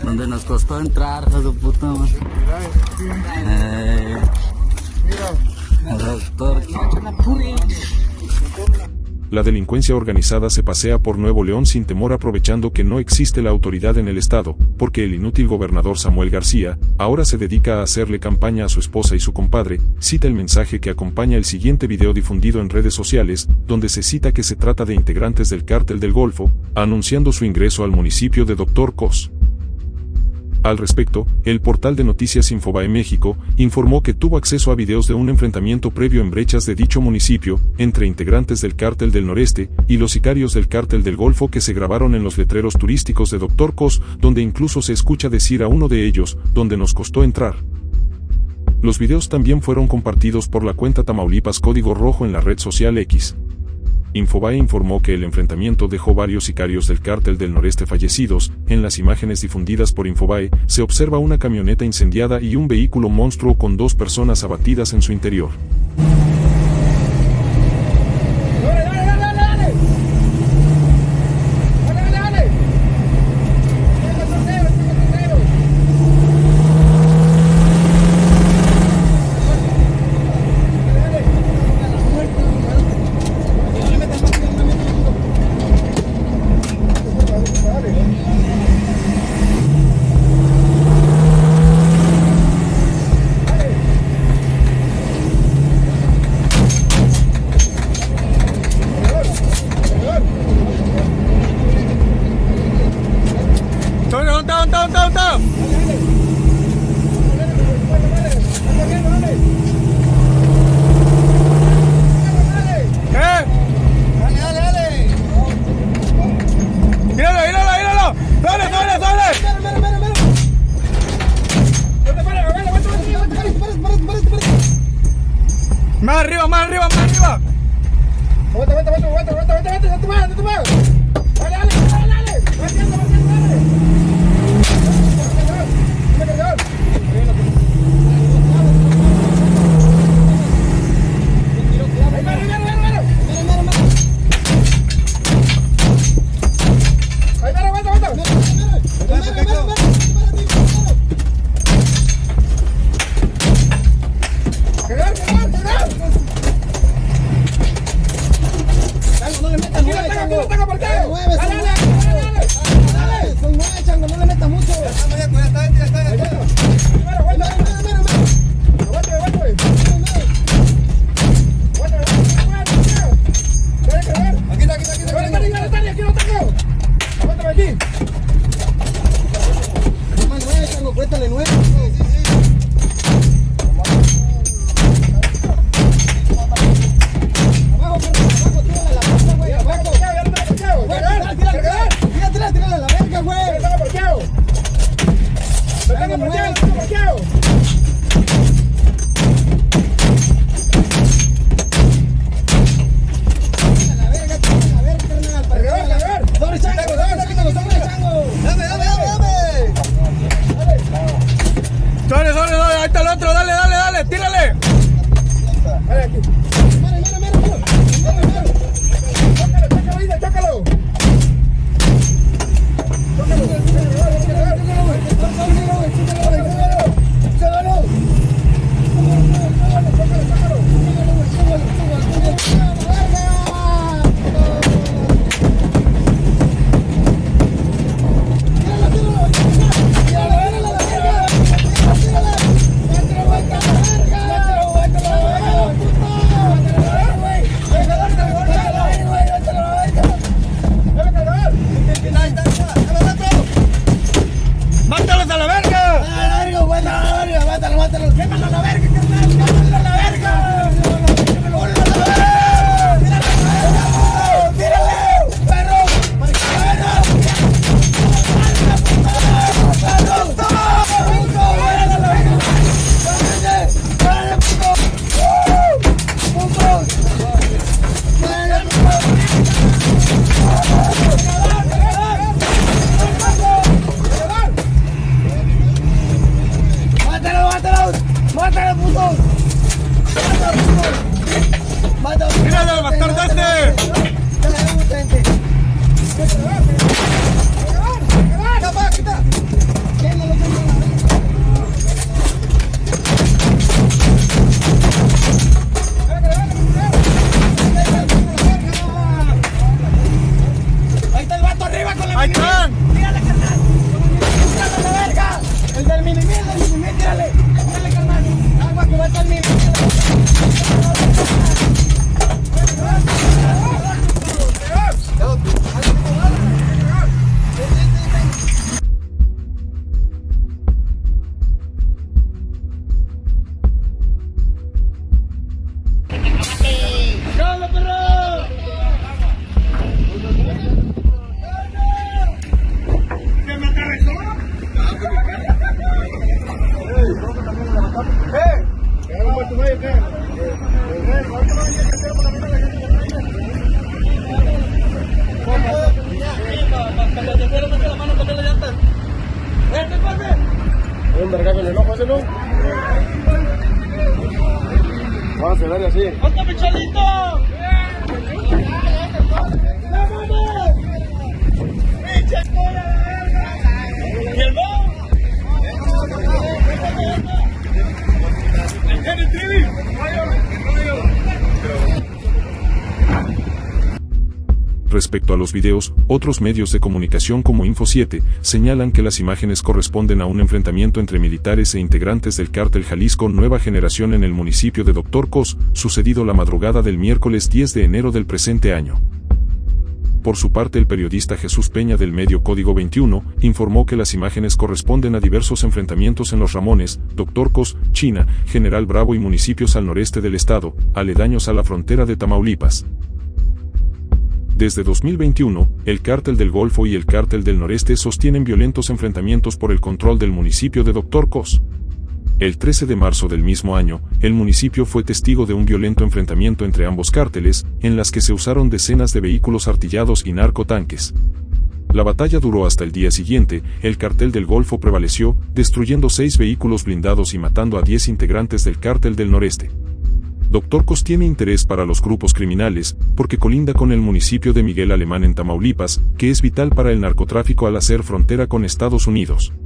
Donde nos costó entrar, hijo de puta madre. Doctor. La delincuencia organizada se pasea por Nuevo León sin temor, aprovechando que no existe la autoridad en el estado, porque el inútil gobernador Samuel García ahora se dedica a hacerle campaña a su esposa y su compadre. Cita el mensaje que acompaña el siguiente video difundido en redes sociales, donde se cita que se trata de integrantes del Cártel del Golfo, anunciando su ingreso al municipio de Dr. Cos. Al respecto, el portal de noticias Infobae México informó que tuvo acceso a videos de un enfrentamiento previo en brechas de dicho municipio, entre integrantes del Cártel del Noreste y los sicarios del Cártel del Golfo, que se grabaron en los letreros turísticos de Dr. Cos, donde incluso se escucha decir a uno de ellos, donde nos costó entrar. Los videos también fueron compartidos por la cuenta Tamaulipas Código Rojo en la red social X. Infobae informó que el enfrentamiento dejó varios sicarios del Cártel del Noreste fallecidos. En las imágenes difundidas por Infobae, se observa una camioneta incendiada y un vehículo monstruo con 2 personas abatidas en su interior. Más arriba, más arriba, más arriba. Ahí está el otro, dale, dale, dale, tírale. Dale aquí. Chócalo. Páselo. Vamos a ver así. ¡Hasta Michelito! ¿Y el bo? Respecto a los videos, otros medios de comunicación como Info7 señalan que las imágenes corresponden a un enfrentamiento entre militares e integrantes del cártel Jalisco Nueva Generación en el municipio de Dr. Cos, sucedido la madrugada del miércoles 10 de enero del presente año. Por su parte, el periodista Jesús Peña del medio Código 21 informó que las imágenes corresponden a diversos enfrentamientos en Los Ramones, Dr. Cos, China, General Bravo y municipios al noreste del estado, aledaños a la frontera de Tamaulipas. Desde 2021, el Cártel del Golfo y el Cártel del Noreste sostienen violentos enfrentamientos por el control del municipio de Dr. Cos. El 13 de marzo del mismo año, el municipio fue testigo de un violento enfrentamiento entre ambos cárteles, en las que se usaron decenas de vehículos artillados y narcotanques. La batalla duró hasta el día siguiente. El Cártel del Golfo prevaleció, destruyendo 6 vehículos blindados y matando a 10 integrantes del Cártel del Noreste. Dr. Cos tiene interés para los grupos criminales, porque colinda con el municipio de Miguel Alemán en Tamaulipas, que es vital para el narcotráfico al hacer frontera con Estados Unidos.